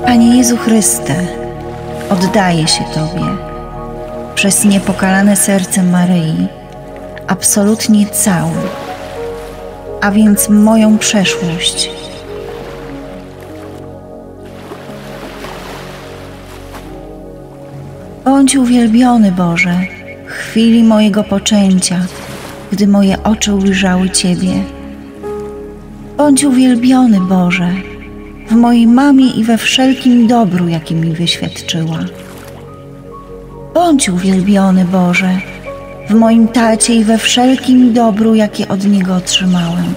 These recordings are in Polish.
Panie Jezu Chryste, oddaję się Tobie przez niepokalane serce Maryi, absolutnie cały, a więc moją przeszłość. Bądź uwielbiony, Boże, w chwili mojego poczęcia, gdy moje oczy ujrzały Ciebie. Bądź uwielbiony, Boże, w mojej mamie i we wszelkim dobru, jakie mi wyświadczyła. Bądź uwielbiony, Boże, w moim tacie i we wszelkim dobru, jakie od niego otrzymałem.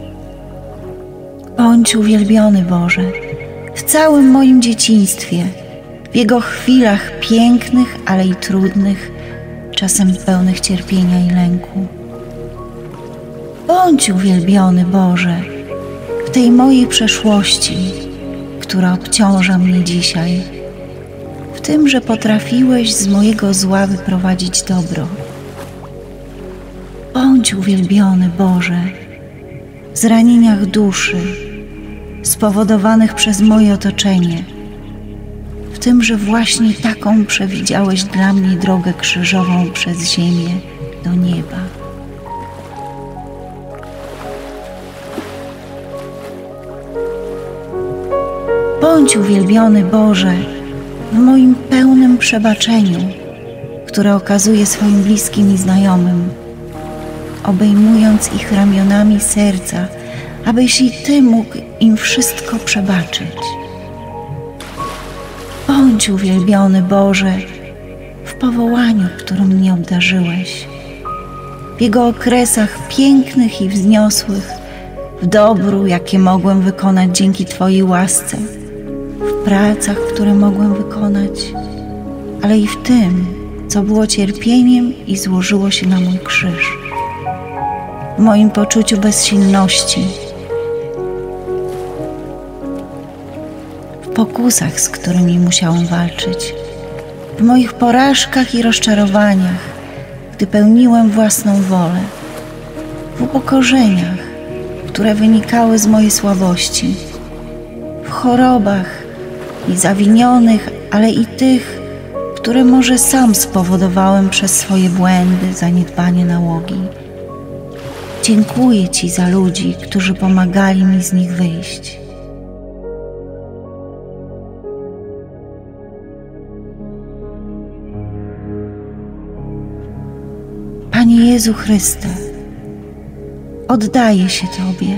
Bądź uwielbiony, Boże, w całym moim dzieciństwie, w jego chwilach pięknych, ale i trudnych, czasem pełnych cierpienia i lęku. Bądź uwielbiony, Boże, w tej mojej przeszłości, która obciąża mnie dzisiaj, w tym, że potrafiłeś z mojego zła wyprowadzić dobro. Bądź uwielbiony, Boże, w zranieniach duszy spowodowanych przez moje otoczenie, w tym, że właśnie taką przewidziałeś dla mnie drogę krzyżową przez ziemię do nieba. Bądź uwielbiony, Boże, w moim pełnym przebaczeniu, które okazuję swoim bliskim i znajomym, obejmując ich ramionami serca, abyś i Ty mógł im wszystko przebaczyć. Bądź uwielbiony, Boże, w powołaniu, którym mnie obdarzyłeś, w jego okresach pięknych i wzniosłych, w dobru, jakie mogłem wykonać dzięki Twojej łasce, w pracach, które mogłem wykonać, ale i w tym, co było cierpieniem i złożyło się na mój krzyż, w moim poczuciu bezsilności, w pokusach, z którymi musiałem walczyć, w moich porażkach i rozczarowaniach, gdy pełniłem własną wolę, w upokorzeniach, które wynikały z mojej słabości, w chorobach i zawinionych, ale i tych, które może sam spowodowałem przez swoje błędy, zaniedbanie nałogi. Dziękuję Ci za ludzi, którzy pomagali mi z nich wyjść. Panie Jezu Chryste, oddaję się Tobie.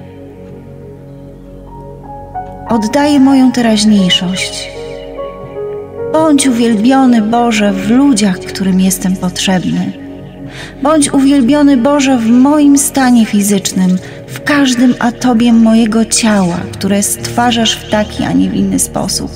Oddaję moją teraźniejszość. Bądź uwielbiony, Boże, w ludziach, którym jestem potrzebny. Bądź uwielbiony, Boże, w moim stanie fizycznym, w każdym atomie mojego ciała, które stwarzasz w taki, a nie w inny sposób.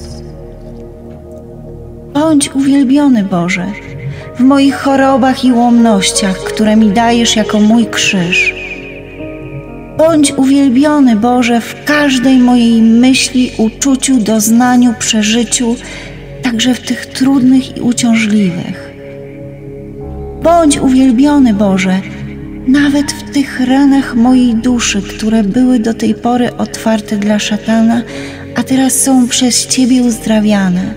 Bądź uwielbiony, Boże, w moich chorobach i ułomnościach, które mi dajesz jako mój krzyż. Bądź uwielbiony, Boże, w każdej mojej myśli, uczuciu, doznaniu, przeżyciu, także w tych trudnych i uciążliwych. Bądź uwielbiony, Boże, nawet w tych ranach mojej duszy, które były do tej pory otwarte dla szatana, a teraz są przez Ciebie uzdrawiane.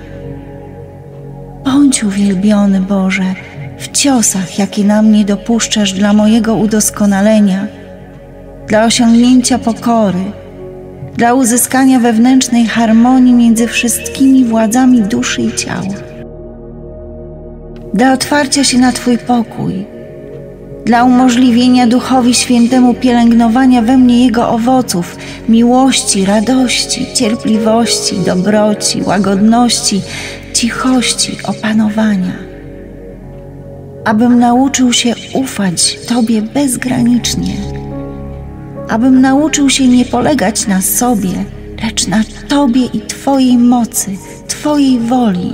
Bądź uwielbiony, Boże, w ciosach, jakie na mnie dopuszczasz dla mojego udoskonalenia, dla osiągnięcia pokory, dla uzyskania wewnętrznej harmonii między wszystkimi władzami duszy i ciała, dla otwarcia się na Twój pokój, dla umożliwienia Duchowi Świętemu pielęgnowania we mnie Jego owoców, miłości, radości, cierpliwości, dobroci, łagodności, cichości, opanowania, abym nauczył się ufać Tobie bezgranicznie, abym nauczył się nie polegać na sobie, lecz na Tobie i Twojej mocy, Twojej woli.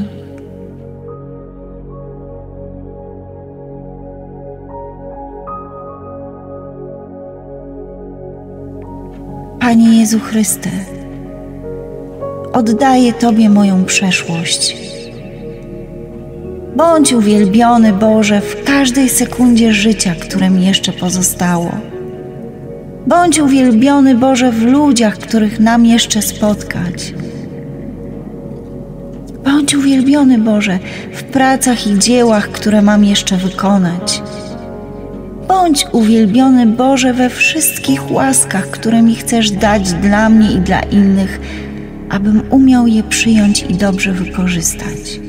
Panie Jezu Chryste, oddaję Tobie moją przeszłość. Bądź uwielbiony, Boże, w każdej sekundzie życia, które mi jeszcze pozostało. Bądź uwielbiony, Boże, w ludziach, których nam jeszcze spotkać. Bądź uwielbiony, Boże, w pracach i dziełach, które mam jeszcze wykonać. Bądź uwielbiony, Boże, we wszystkich łaskach, które mi chcesz dać dla mnie i dla innych, abym umiał je przyjąć i dobrze wykorzystać.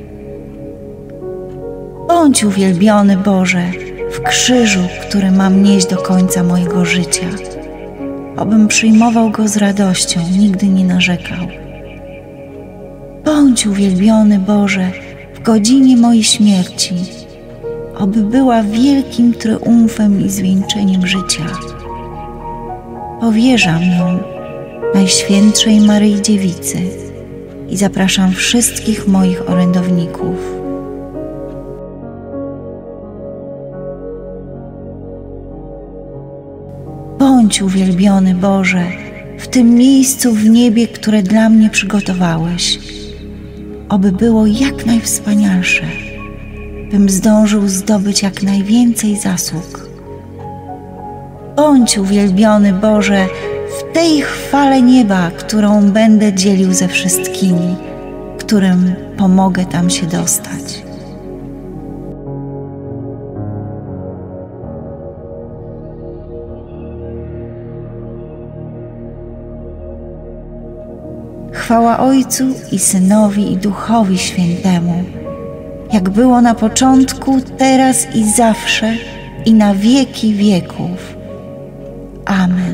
Bądź uwielbiony, Boże, w krzyżu, który mam nieść do końca mojego życia, abym przyjmował go z radością, nigdy nie narzekał. Bądź uwielbiony, Boże, w godzinie mojej śmierci, oby była wielkim triumfem i zwieńczeniem życia. Powierzam ją Najświętszej Maryi Dziewicy i zapraszam wszystkich moich orędowników. Bądź uwielbiony, Boże, w tym miejscu w niebie, które dla mnie przygotowałeś, oby było jak najwspanialsze, bym zdążył zdobyć jak najwięcej zasług. Bądź uwielbiony, Boże, w tej chwale nieba, którą będę dzielił ze wszystkimi, którym pomogę tam się dostać. Chwała Ojcu i Synowi i Duchowi Świętemu, jak było na początku, teraz i zawsze, i na wieki wieków. Amen.